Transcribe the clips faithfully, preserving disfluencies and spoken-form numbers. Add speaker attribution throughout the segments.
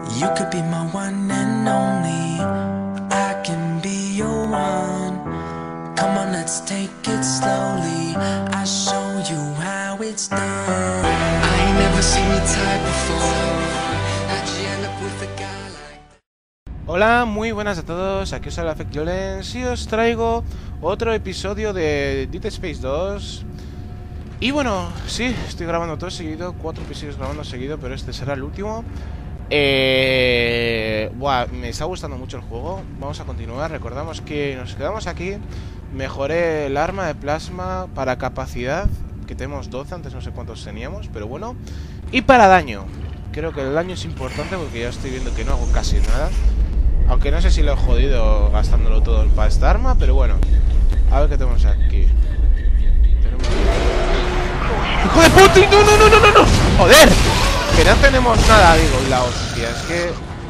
Speaker 1: You could be my one and only. I can be your one. Come on, let's take it slowly. I'll show you how it's done. I ain't never seen your type before. How'd you end up with a guy like...
Speaker 2: Hola, muy buenas a todos, aquí os habla FakeJolens y os traigo otro episodio de Dead Space dos. Y bueno, sí, estoy grabando todo seguido, cuatro episodios grabando seguido, pero este será el último. Eh, buah, me está gustando mucho el juego. Vamos a continuar. Recordamos que nos quedamos aquí. Mejoré el arma de plasma para capacidad, que tenemos doce, antes no sé cuántos teníamos, pero bueno. Y para daño, creo que el daño es importante porque ya estoy viendo que no hago casi nada. Aunque no sé si lo he jodido gastándolo todo para esta arma, pero bueno. A ver qué tenemos aquí. Tenemos... ¡Hijo de puta! ¡No, no, no, no, no! ¡Joder! Que no tenemos nada, digo, y la hostia, es que...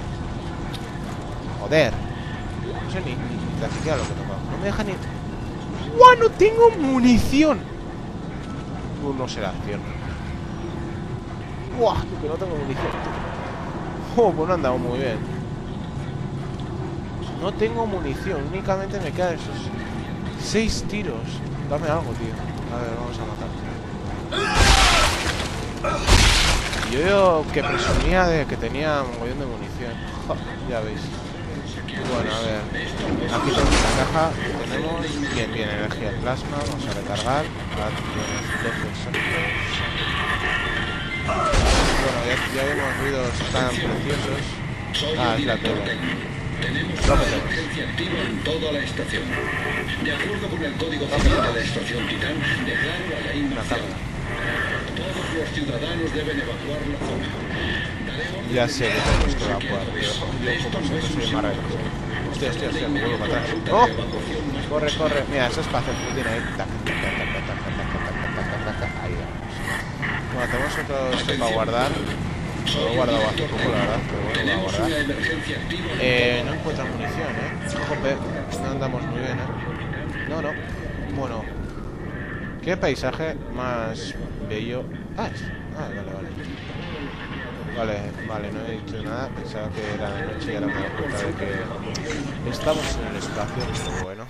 Speaker 2: Joder. No sé ni, ni la siquiera lo que toca. No me deja ni... ¡Guau! ¡No tengo munición! Uh, no será cierto. ¡Guau! Que no tengo munición. Oh, pues no han dado muy bien. No tengo munición, únicamente me quedan esos seis tiros. Dame algo, tío. A ver, vamos a matar. Yo veo que presumía de que tenía un montón de munición. Ja, ya veis. Bueno, a ver. Aquí tenemos la caja. Tenemos. Bien, bien, energía de plasma. Vamos a recargar. Ahora tenemos doce exactos. Bueno, ya, ya vemos ruidos tan preciosos. Ah, es la tele.
Speaker 3: Tenemos una emergencia activa en toda la estación. De acuerdo con el código civil de la estación Titán, declaro la ley marcial. Todos los ciudadanos deben evacuar la zona. Daremos
Speaker 2: Ya sé que tenemos que evacuar, pero yo como siempre soy más rápido. Hostia, hostia, hostia, me vuelvo para atrás. ¡Oh! Corre, corre. Mira, eso es para hacer footing ahí. Tac, tac, tac, tac, tac, tac, tac, tac, tac, tac. Ahí vamos. Bueno, tenemos otro esto para guardar. Lo he guardado hace poco, la verdad, pero bueno, lo voy a guardar. Eh, no encuentro munición, eh. Jope, no andamos muy bien, eh. No, no. Bueno. ¿Qué paisaje más bello? Ah, es... ah, vale, vale. Vale, vale, no he dicho nada. Pensaba que era de noche y ahora me doy cuenta de que estamos en el espacio, pero bueno.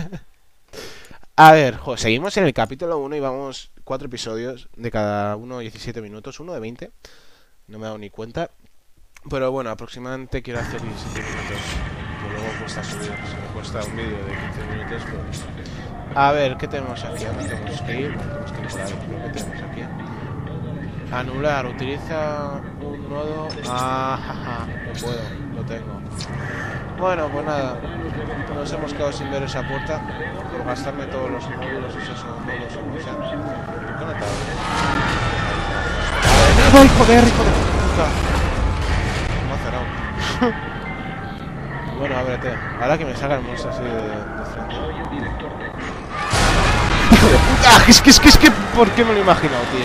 Speaker 2: A ver, jo, seguimos en el capítulo uno y vamos cuatro episodios de cada uno diecisiete minutos, uno de veinte. No me he dado ni cuenta. Pero bueno, aproximadamente quiero hacer diecisiete minutos. Que luego cuesta subir. Si me cuesta un vídeo de quince minutos, pues... A ver, ¿qué tenemos aquí? ¿A dónde tenemos que ir? Bueno, tenemos que ir por ahí. ¿Qué tenemos aquí? Anular. Utiliza un nodo... Ah, jaja. No puedo. Lo tengo. Bueno, pues nada. Nos hemos quedado sin ver esa puerta. Por gastarme todos los módulos, esos módulos o como sea. ¿Qué no está? ¡Ay, joder, hijo de puta! Me ha cerrado. Bueno, ábrete. Ahora que me salga el monstruo así de, de frente. ¡Hijo de puta! Es que, es que, es que... ¿Por qué me lo he imaginado, tío?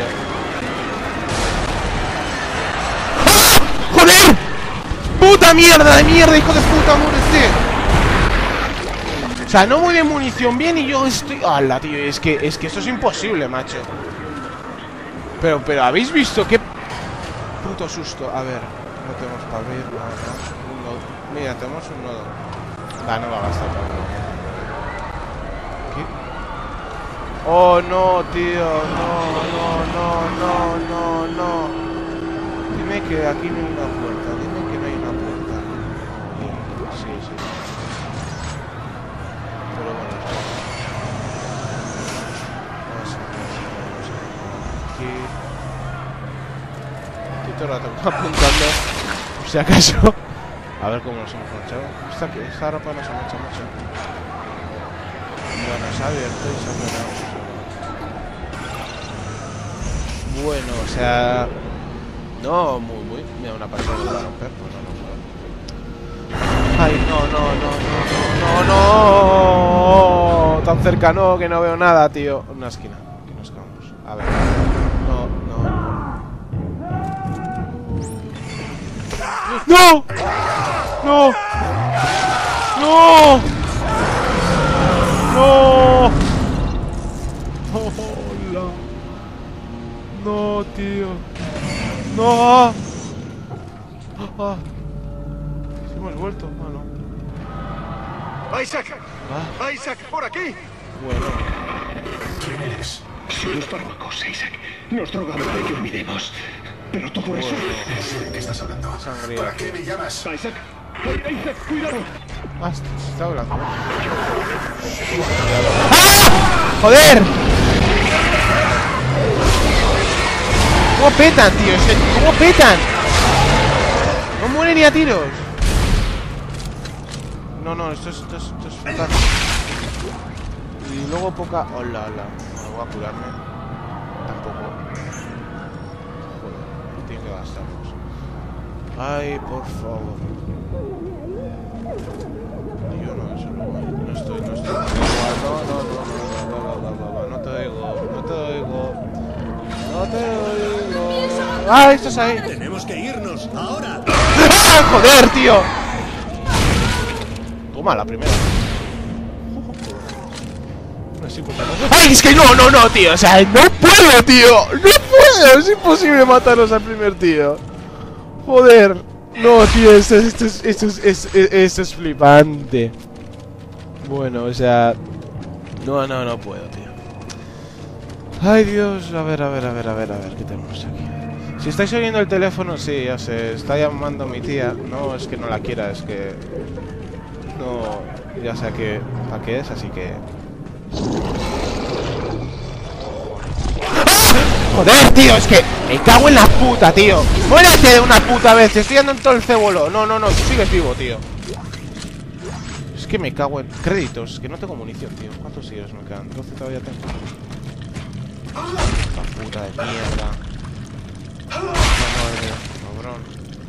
Speaker 2: ¡Ah! ¡Joder! ¡Puta mierda de mierda, hijo de puta! ¡Muérete! O sea, no voy de munición bien y yo estoy... ¡Hala, tío! Es que, es que eso es imposible, macho. Pero, pero, ¿habéis visto qué puto susto? A ver, no tenemos para abrir nada, ¿no? Un nodo. Mira, tenemos un nodo. Ah, no va a gastar para abrir. ¿Qué? Oh, no, tío. No, no, no, no, no, no. Dime que aquí no hay una puerta. Dime que no hay una puerta. Oh, sí, sí. Pero bueno, vamos a ver. Vamos a ver. Aquí. Estoy todo el rato apuntando, por si acaso. A ver cómo nos hemos manchado. Esta, esta ropa nos ha manchado mucho. Bueno, se ha abierto y se ha cerrado. Bueno, o sea... No, muy, muy... Mira, una pasada para romper. Pues no, no, no. Ay, no, no, no, no, no, no. Tan cerca, no, que no veo nada, tío. Una esquina. Aquí nos quedamos. A ver. No, no, no. ¡No! ¡No! ¡No! ¡No! ¡Hola! ¡No, tío! ¡No! Ah, Hemos vuelto, ah, no.
Speaker 4: ¡Isaac!
Speaker 2: Ah.
Speaker 4: ¡Isaac, por aquí!
Speaker 2: Bueno.
Speaker 4: ¿Quién eres? Soy los fármacos, Isaac. Nos drogamos de que olvidemos. Pero todo eso...
Speaker 5: No sé de qué estás hablando.
Speaker 2: Sangría.
Speaker 5: ¿Para qué me llamas?
Speaker 4: Isaac. Isaac, cuidado.
Speaker 2: Ah, se está hablando. ¡Ah! ¡Joder! ¿Cómo petan, tío? ¿Cómo petan? No muere ni a tiros. No, no, esto es, esto es, esto es fatal. Y luego poca... Hola, hola. No voy a curarme. Tampoco. Joder, tiene que gastarlos. Ay, por favor. Yo no, eso no, no estoy, no estoy. No, no, no, no, no, no, no, no te oigo, no te oigo. No te oigo. ¡Ah, estás ahí!
Speaker 6: Tenemos que irnos ahora.
Speaker 2: ¡Ah, joder, tío! Toma, la primera. ¡Ay, es que no, no, no, tío! O sea, no puedo, tío. No puedo, es imposible matarlos al primer tío. Joder. No, tío, esto, esto, es, esto, es, es, es, esto es flipante. Bueno, o sea... No, no, no puedo, tío. Ay, Dios. A ver, a ver, a ver, a ver, a ver. ¿Qué tenemos aquí? Si estáis oyendo el teléfono, sí, ya sé. Está llamando mi tía. No, es que no la quiera, es que... No, ya sé que... ¿Para qué es? Así que... Joder, tío, es que me cago en la puta, tío. Muérete de una puta vez, te estoy dando en todo el cébolo. No, no, no, tú sigues vivo, tío. Es que me cago en... Créditos, es que no tengo munición, tío. ¿Cuántos tiros me quedan? doce todavía tengo. La puta de mierda. No, madre, cabrón.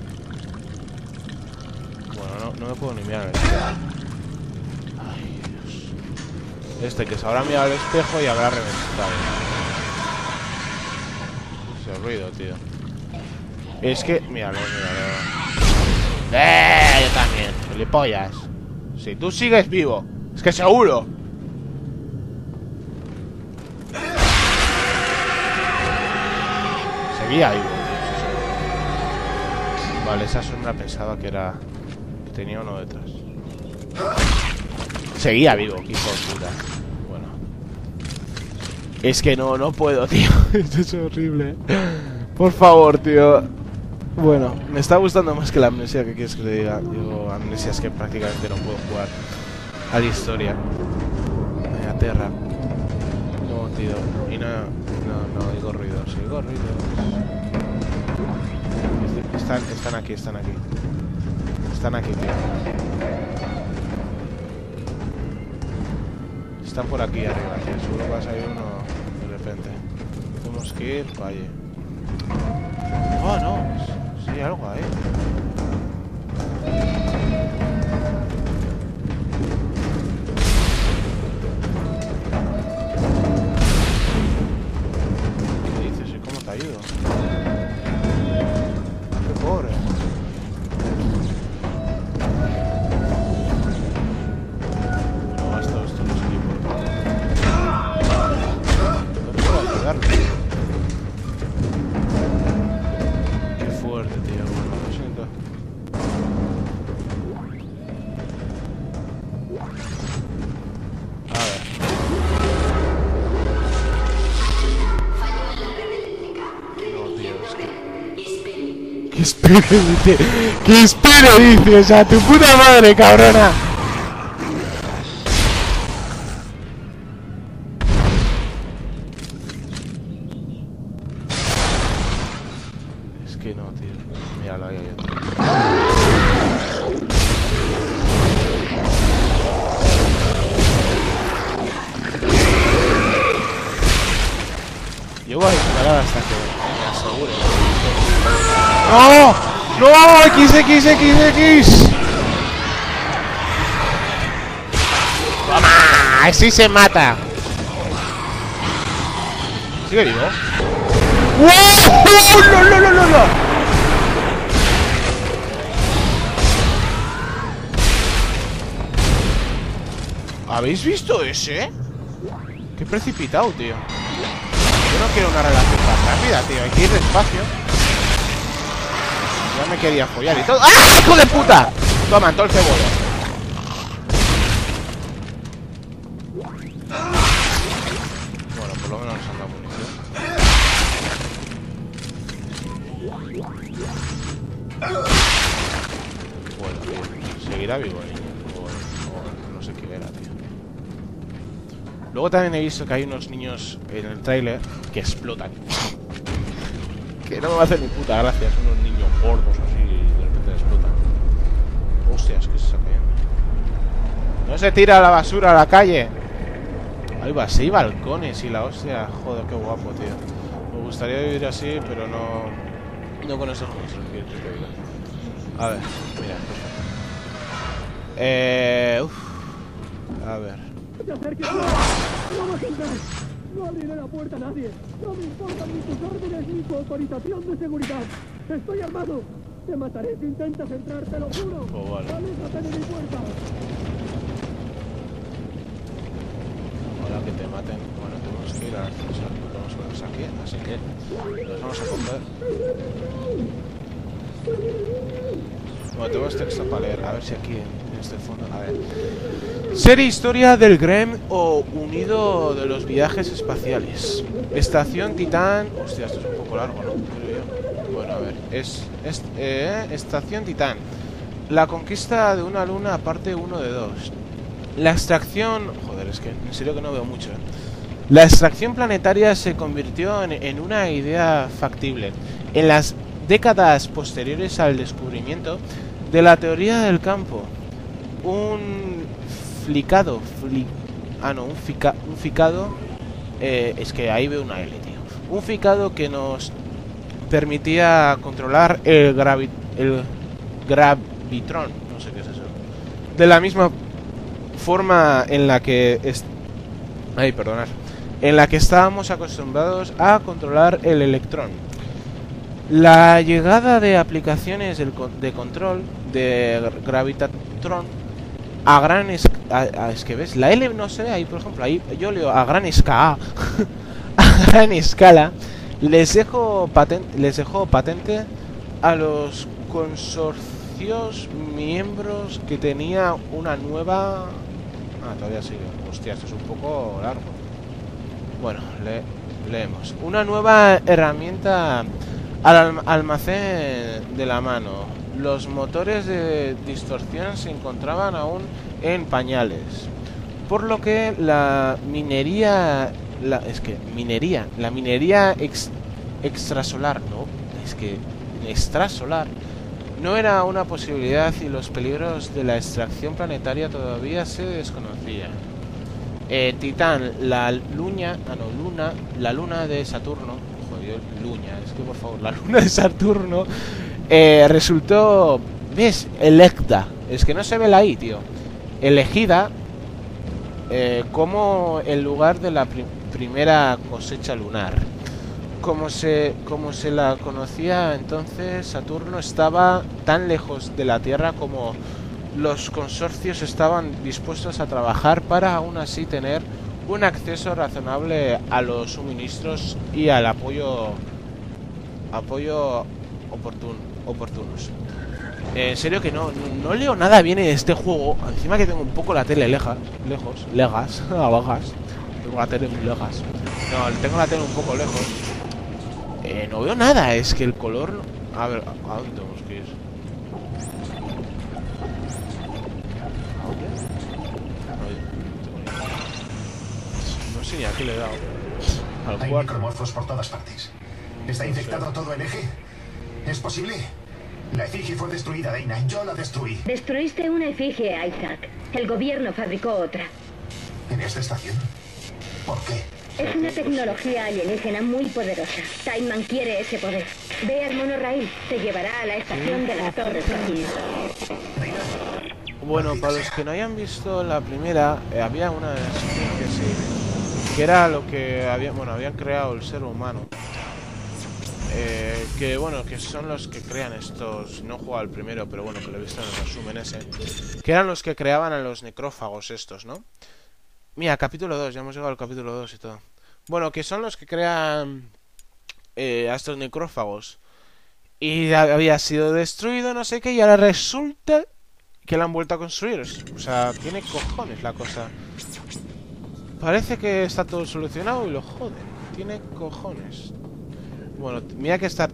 Speaker 2: Bueno, no, no me puedo ni mirar el espejo. Ay, Dios. Este que se habrá mirado al espejo y habrá reventado. El ruido, tío. Es que... Míralo, míralo. ¡Eh! Yo también. Gilipollas. Si tú sigues vivo. Es que seguro. Seguía vivo, tío. Vale, esa sombra pensaba que era... Que tenía uno detrás. Seguía vivo, qué hijo de puta. Bueno. Es que no, no puedo, tío. Esto es horrible. Por favor, tío. Bueno, me está gustando más que la Amnesia, ¿qué quieres que te diga? Digo, Amnesia es que prácticamente no puedo jugar a la historia. Me aterra. No, tío. Y no, no, no, oigo ruidos, oigo ruidos. Están, están aquí, están aquí. Están aquí, tío. Están por aquí arriba, tío. Seguro que va a salir uno de repente. Tenemos que ir, vaya. Oh, no. Sí, algo ahí. ¿Qué dices? ¿Y cómo te ayudo? Qué pobre. No gasto esto en los equipos. No puedo ayudarme. Qué fuerte, tío. Bueno, lo siento. A ver. No, tío, es que... Que espere, dice. Que espere, dice. O sea, tu puta madre, cabrona. Es que no, tío. Míralo, ahí hay otro. Yo voy a disparar hasta que me asegure. ¡No! ¡No! ¡X, X, X, X! ¡Toma! ¡Así se mata! ¿Sigue vivo? ¡Wow! ¡No, no, no, no, no! ¿Habéis visto ese? Qué precipitado, tío. Yo no quiero una relación más rápida, tío. Hay que ir despacio. Ya me quería follar y todo. ¡Ah, hijo de puta! Toma, todo el cebolla. Bueno, por lo menos nos han dado munición. Bueno, tío. Seguirá vivo ahí. O, o no sé qué era, tío. Luego también he visto que hay unos niños en el tráiler que explotan. Que no me va a hacer ni puta gracia. Son unos niños gordos así y de repente explotan. Hostias, ¿qué se está cayendo? No se tira la basura a la calle. Ahí va, seis balcones y la hostia. Joder, qué guapo, tío. Me gustaría vivir así, pero no... No con esos juegos. A ver, mira. Eh... Uf. A ver.
Speaker 5: No abriré la puerta a nadie. No me importan ni tus órdenes ni tu autorización de seguridad. Estoy armado. Te mataré si intentas entrar, te lo juro.
Speaker 2: Oh, vale.
Speaker 5: Aléjate de mi puerta.
Speaker 2: Hola, que te maten. Bueno, tenemos que ir a ascensor. Vamos a vernos aquí, así que nos vamos a coger. Bueno, tengo este texto para leer. A ver si aquí en este fondo. A ver. Serie Historia del Grem o Unido de los Viajes Espaciales. Estación Titán. Hostia, esto es un poco largo, ¿no? Creo yo. Bueno, a ver. Es, es eh, Estación Titán. La conquista de una luna, parte uno de dos. La extracción... Joder, es que en serio que no veo mucho, ¿eh? La extracción planetaria se convirtió en, en una idea factible. En las décadas posteriores al descubrimiento de la teoría del campo, un flicado... Fli, ah, no, un, fica, un ficado... Eh, es que ahí veo una L, tío. Un ficado que nos permitía controlar el, gravi, el gravitron. No sé qué es eso. De la misma forma en la que... Es, ay, perdonad. En la que estábamos acostumbrados a controlar el electrón. La llegada de aplicaciones del, de control de gravitatron a gran escala... Es que ves, la L no sé, ahí por ejemplo, ahí yo leo a gran escala. A gran escala. Les dejo, paten, les dejo patente a los consorcios miembros que tenía una nueva... Ah, todavía sigue. Hostia, esto es un poco largo. Bueno, le, leemos. Una nueva herramienta al almacén de la mano. Los motores de distorsión se encontraban aún en pañales. Por lo que la minería... La, es que minería... La minería ex, extrasolar... No, es que extrasolar... No era una posibilidad y los peligros de la extracción planetaria todavía se desconocían. Eh, Titán, la luna, ah no, luna, la luna de Saturno, joder, luna, es que por favor, la luna de Saturno eh, resultó, ¿ves? Electa, es que no se ve la I, tío, elegida eh, como el lugar de la prim primera cosecha lunar. Como se, como se la conocía entonces, Saturno estaba tan lejos de la Tierra como los consorcios estaban dispuestos a trabajar para aún así tener un acceso razonable a los suministros y al apoyo apoyo oportun, oportunos. Eh, en serio que no, no, no leo nada bien en este juego. Encima que tengo un poco la tele leja, lejos, legas, bajas. Tengo la tele muy lejas. No, tengo la tele un poco lejos. Eh, no veo nada, es que el color... No... A ver, ¿a dónde tenemos que ir? No sé ni a qué le he dado. Al
Speaker 7: Hay
Speaker 2: cuarto.
Speaker 7: necromorfos por todas partes. ¿Está infectado todo el eje? ¿Es posible? La efigie fue destruida, Dana. Yo la destruí.
Speaker 8: Destruiste una efigie, Isaac. El gobierno fabricó otra.
Speaker 7: ¿En esta estación? ¿Por qué?
Speaker 8: Es una tecnología alienígena muy poderosa. Timeman quiere ese poder. Ve al monorail. Te llevará a la estación de las Torres Gemelas.
Speaker 2: Bueno, para los que no hayan visto la primera, eh, había una especie sí, que era lo que había, bueno, habían creado el ser humano. Eh, que bueno, que son los que crean estos. No he jugado al primero, pero bueno, que lo he visto en el resumen ese. Que eran los que creaban a los necrófagos estos, ¿no? Mira, capítulo dos, ya hemos llegado al capítulo dos y todo. Bueno, que son los que crean eh, a estos necrófagos. Y había sido destruido, no sé qué, y ahora resulta que la han vuelto a construir. O sea, tiene cojones la cosa. Parece que está todo solucionado y lo joden. Tiene cojones. Bueno, mira que estar...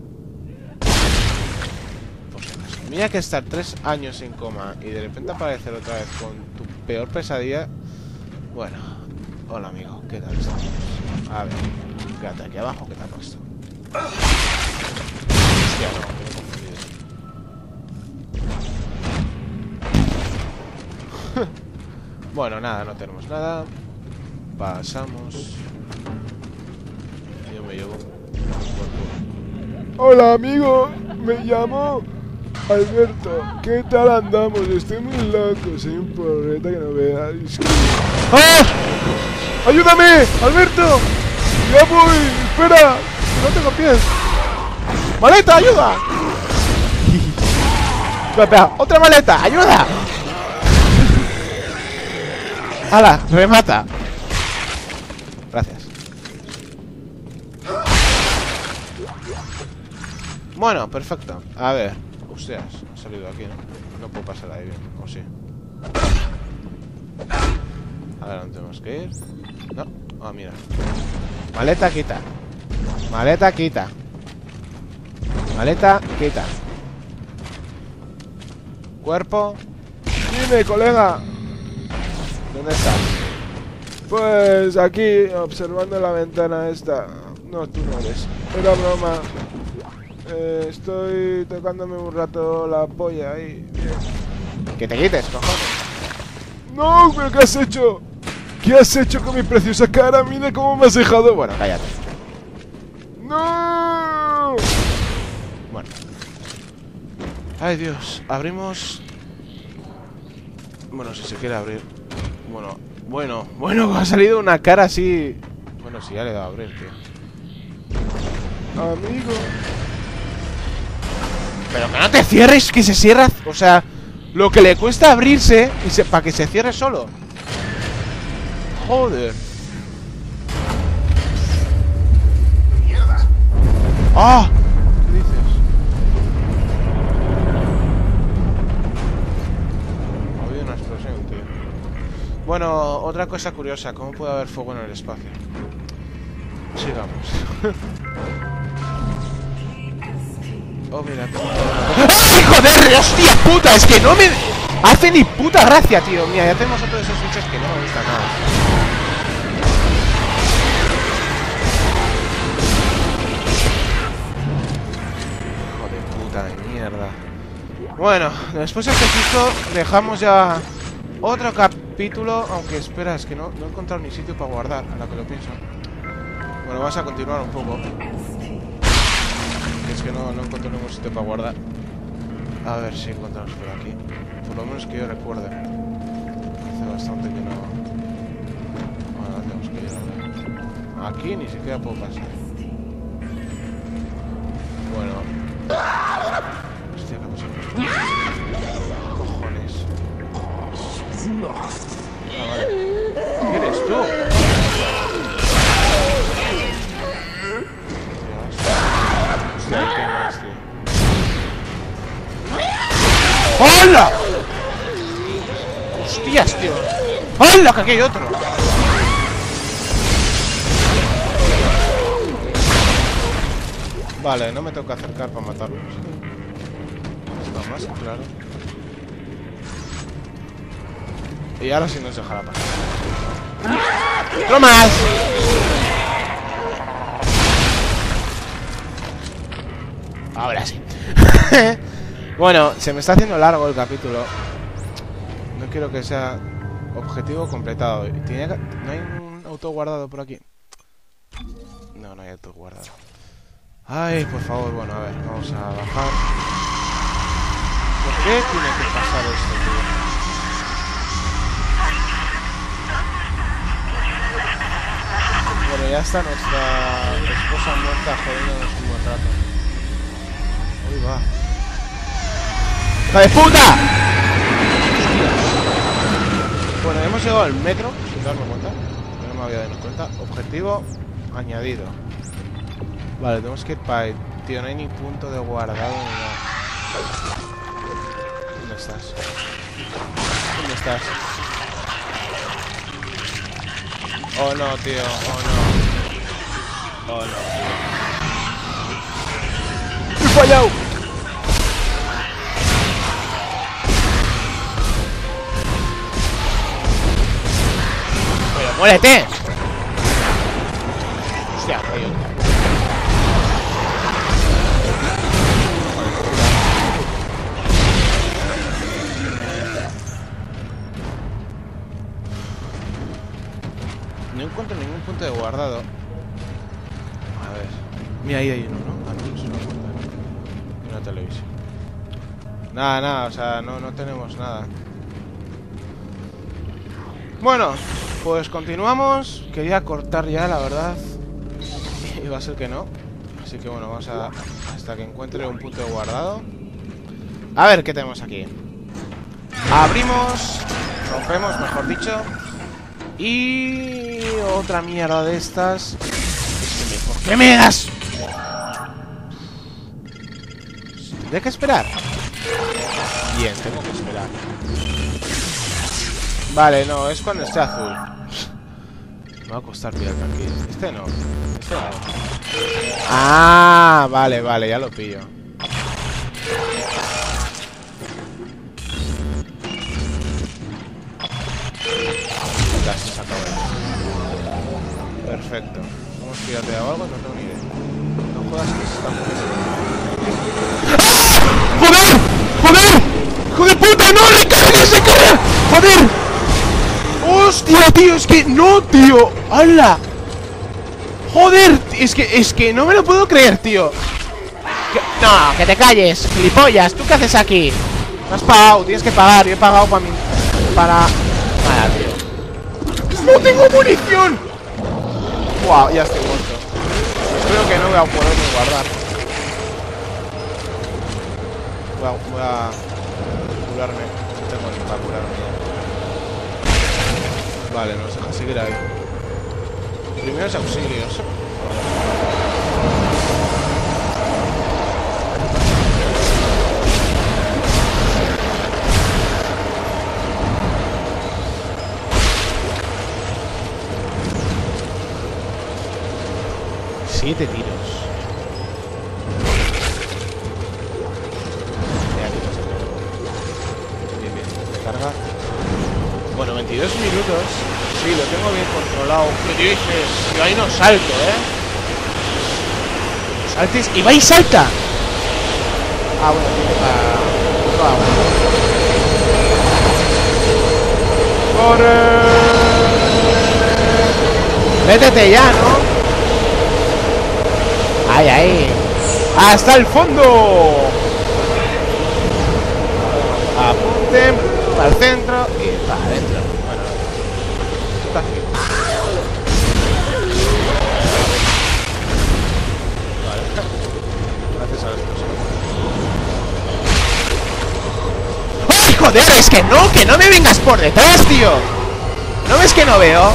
Speaker 2: Mira que estar tres años en coma y de repente aparecer otra vez con tu peor pesadilla. Bueno, hola amigo, ¿qué tal estamos? A ver, quédate aquí abajo, ¿qué te ha puesto? Hostia, no, me he confundido. Bueno, nada, no tenemos nada. Pasamos. Yo me llevo.
Speaker 9: Hola amigo, me llamo Alberto. ¿Qué tal andamos? Estoy muy loco, soy un porreta que no veáis. ¡Ah! ¡Ayúdame! ¡Alberto! ¡Ya voy! ¡Espera! ¡No tengo pies! ¡Maleta, ayuda! Espera, espera, ¡otra maleta! ¡Ayuda! ¡Hala! ¡Remata! Gracias. Bueno, perfecto. A ver. Hostias, ha salido aquí, ¿no? No puedo pasar ahí bien, o sí. A ver, ¿dónde tenemos que ir? No. Ah, mira. Maleta, quita. Maleta, quita. Maleta, quita. Cuerpo. Dime, colega. ¿Dónde estás? Pues aquí, observando la ventana esta. No, tú no eres. Era broma. Eh, estoy tocándome un rato la polla ahí. Bien. Que te quites, cojones. No, pero ¿qué has hecho? ¿Qué has hecho con mi preciosa cara? Mira cómo me has dejado. Bueno, cállate. No. Bueno. Ay, Dios. Abrimos. Bueno, si se quiere abrir. Bueno, bueno, bueno, ha salido una cara así. Bueno, sí, ya le he dado a abrir, tío. Amigo. Pero que no te cierres, que se cierra. O sea, lo que le cuesta abrirse y se, para que se cierre solo. Joder.
Speaker 7: ¡Mierda!
Speaker 2: ¡Ah! ¿Qué dices? Ha habido una explosión, tío. Bueno, otra cosa curiosa. ¿Cómo puede haber fuego en el espacio? Sigamos. Oh, mira. ¡Ay, joder! ¡Hostia puta! Es que no me hace ni puta gracia, tío. Mira, ya tenemos otro de esos bichos que no me gusta nada. Hijo de puta de mierda. Bueno, después de este susto dejamos ya otro capítulo. Aunque espera, es que no, no he encontrado ni sitio para guardar, a lo que lo pienso. Bueno, vamos a continuar un poco. Es que no, no encuentro ningún sitio para guardar. A ver si encontramos por aquí. Por lo menos que yo recuerde. Hace bastante que no... Bueno, tenemos que ir ahora. Aquí ni siquiera puedo pasar. Bueno. Hostia, ¿qué pasa? Cojones. Ah, vale. ¿Quién eres tú? ¡Hola! ¡Hostias, tío! ¡Hola, que aquí hay otro! Vale, no me tengo que acercar para matarlos. Está más claro. Y ahora sí nos dejará pasar. ¡Otro más! Ahora sí. Bueno, se me está haciendo largo el capítulo. No quiero que sea objetivo completado. ¿Tiene que... ¿No hay un auto guardado por aquí? No, no hay auto guardado. Ay, por favor, bueno, a ver, vamos a bajar. ¿Por qué tiene que pasar esto, tío? Bueno, ya está nuestra esposa muerta jodiéndonos un buen rato. Uy, va. ¡Hija de puta! Bueno, hemos llegado al metro, sin darme cuenta. Que no me había dado cuenta. Objetivo añadido. Vale, tenemos que ir para ahí. Tío, no hay ni punto de guardado ni nada. ¿Dónde estás? ¿Dónde estás? Oh no, tío, oh no. Oh no. ¡He fallado! ¡Pero muérete! Hostia, hay otra. No encuentro ningún punto de guardado. A ver. Mira, ahí hay uno, ¿no? Ah, no, es una puerta. Una televisión. Nada, nada, o sea, no, no tenemos nada. Bueno, pues continuamos. Quería cortar ya, la verdad. Y va a ser que no. Así que bueno, vamos a... hasta que encuentre un punto de guardado. A ver qué tenemos aquí. Abrimos. Rompemos, mejor dicho. Y... otra mierda de estas. ¿Por qué me das? ¿Tendré que esperar? Bien, tengo que esperar. Vale, no, es cuando esté azul. Me va a costar pillarme aquí. Este no. Este no. Ah, vale, vale, ya lo pillo. Ya se acabó. Perfecto. Vamos a piratear algo, no tengo ni idea. No jodas que se está muriendo. ¡Joder! ¡Joder! ¡Hijo de puta! ¡No! ¡Recarga! ¡Se carga! ¡Joder! ¡Hostia, tío! Es que... ¡no, tío! ¡Hala! ¡Joder! Es que... es que no me lo puedo creer, tío. ¿Qué? No, que te calles, gilipollas. ¿Tú qué haces aquí? No has pagado, tienes que pagar. Yo he pagado para mi... para... Nada, tío. ¡No tengo munición! ¡Wow! Ya estoy muerto. Espero que no voy a poderme guardar. Voy a... voy a... curarme. No tengo ni para curarme. Vale, nos deja seguir ahí. Primeros auxilios. Siete tiros. Bien, bien. Recarga. Bueno, veintidós minutos. Sí, lo tengo bien controlado. ¿Qué dices? Yo ahí no salto, ¿eh? No saltes y va y salta. Ah, bueno, tiene para... no, bueno. ¡Corre! Métete ya, ¿no? ¡Ahí, ahí! ¡Hasta el fondo! Apunten para el centro y para adentro. Bueno, está aquí. Vale. Gracias a las personas. ¡Ay, joder! Es que no, que no me vengas por detrás, tío. ¿No ves que no veo?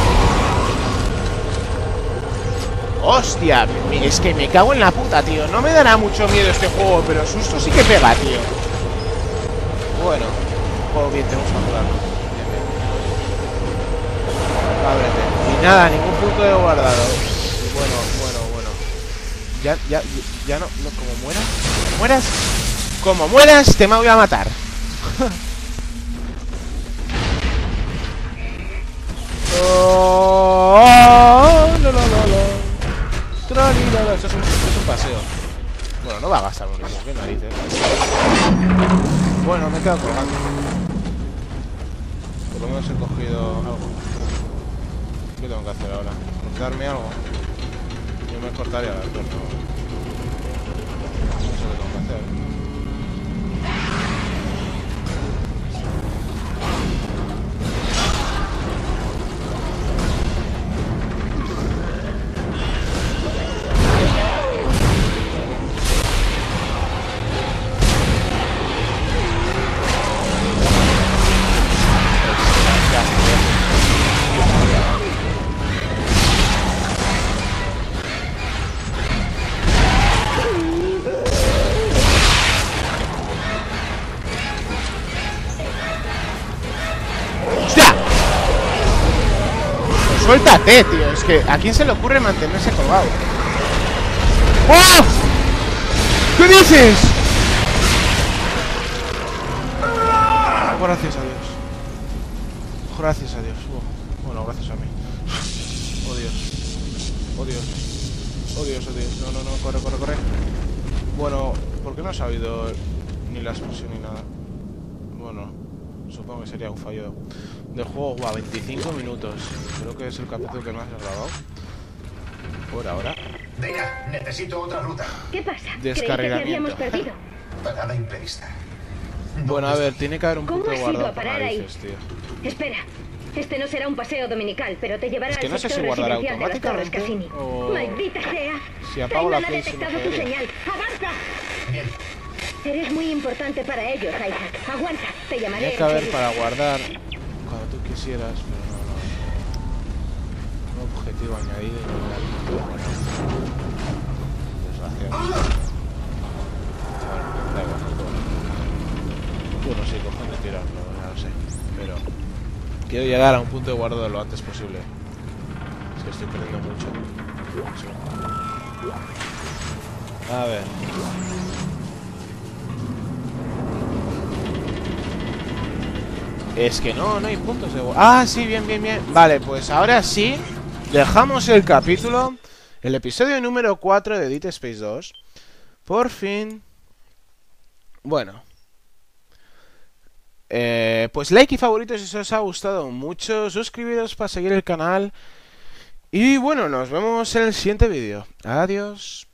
Speaker 2: Hostia, es que me cago en la puta, tío. No me dará mucho miedo este juego, pero susto sí que pega, tío. Bueno, juego bien, tenemos que curarlo. Bien, bien. Ábrete. Y nada, ningún punto de guardado. Bueno, bueno, bueno. Ya, ya, ya no, no, como mueras. Como mueras. Como mueras, te me voy a matar. Oh, no, no, no, no. Eso es, un, eso es un paseo. Bueno, no va a gastar munición, qué narices. Bueno, me he quedado colgando. Por lo menos he cogido algo. ¿Qué tengo que hacer ahora? ¿Cortarme algo? Yo me cortaría la torta. No sé qué tengo que hacer. suéltate, tío. Es que ¿a quién se le ocurre mantenerse colgado? ¡Oh! ¿Qué dices? Oh, gracias a Dios. Gracias a Dios. Oh, bueno, gracias a mí. Oh, Dios. Oh, Dios. Oh, Dios, oh, Dios. No, no, no. Corre, corre, corre. Bueno, ¿por qué no has habido ni la explosión ni nada? Bueno, supongo que sería un fallo del juego. Guau, veinticinco minutos. Creo que es el capítulo que más he grabado por ahora.
Speaker 7: Venga, necesito otra ruta.
Speaker 8: ¿Qué pasa?
Speaker 2: Descarrilamiento.
Speaker 8: Creí que te habíamos perdido.
Speaker 7: Parada imprevista.
Speaker 2: Bueno, a ver, tiene que haber un
Speaker 8: ¿Cómo
Speaker 2: punto de
Speaker 8: has ido
Speaker 2: guardado
Speaker 8: a
Speaker 2: por
Speaker 8: parar ahí?
Speaker 2: narices, tío.
Speaker 8: Espera, este no será un paseo dominical, pero te llevará
Speaker 2: Es que
Speaker 8: al
Speaker 2: no sé
Speaker 8: sector
Speaker 2: si guardará
Speaker 8: residencial de las Torres
Speaker 2: automáticamente
Speaker 8: Cassini.
Speaker 2: o...
Speaker 8: ¡Maldita sea!
Speaker 2: Si apago la
Speaker 8: Feynman ha
Speaker 2: Play, se me
Speaker 8: detectado tu
Speaker 2: jodería.
Speaker 8: señal. ¡Avanza!
Speaker 7: Bien.
Speaker 8: Eres muy importante para ellos, Isaac. Aguanta, te llamaré.
Speaker 2: Tiene que haber
Speaker 8: enseguida.
Speaker 2: para guardar cuando tú quisieras, pero no, no. Un objetivo añadido y no me da. Desgraciado. Bueno, da igual, no. Bueno, sí, cojones de tirarlo, ya lo sé. Pero quiero llegar a un punto de guardado lo antes posible. Es que estoy perdiendo mucho. Sí. A ver. Es que no, no hay puntos de... Ah, sí, bien, bien, bien. Vale, pues ahora sí dejamos el capítulo, el episodio número cuatro de Dead Space dos. Por fin. Bueno. Eh, pues like y favoritos si os ha gustado mucho. Suscribiros para seguir el canal. Y bueno, nos vemos en el siguiente vídeo. Adiós.